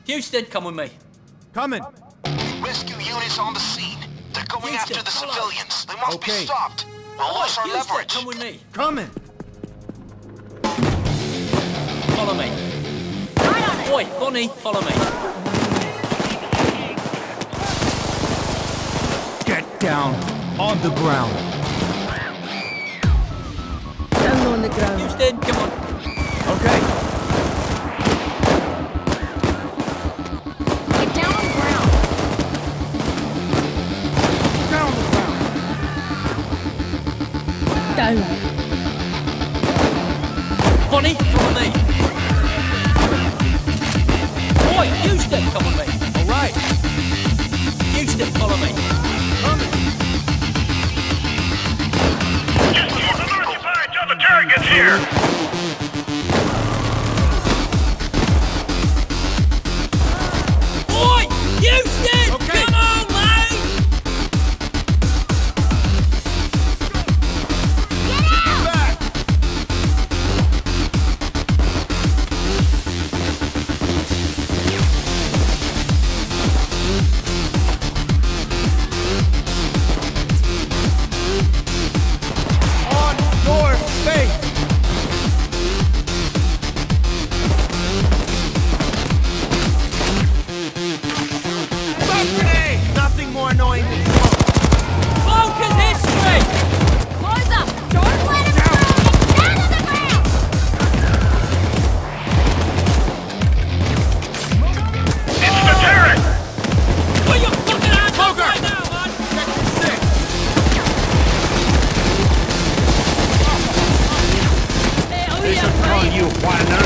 Houston, come with me. Coming. Rescue units on the scene. They're going Houston, after the follow. civilians. They must be Okay. stopped. We'll lose our Houston, leverage. come with me. Coming. Follow me. Oi, Bonnie, follow me. Get down on the ground. Down on the ground. Houston, come on. Okay. Get down on the ground. Down on the ground. Down. Bonnie, follow me. Oi, Houston, come with me. All right. Houston, follow me. Coming. Till the turret gets here. Oi, Houston, Okay. come on, mate. Back. On your face. Smoke grenade. Nothing more annoying than smoke. Smoke is history. Boys up. Don't let him go. Get down on the ground. It's the turret. Put your fucking hands up Poker. right now, man. Sector 6. Hey, oh This yeah, will call right. you one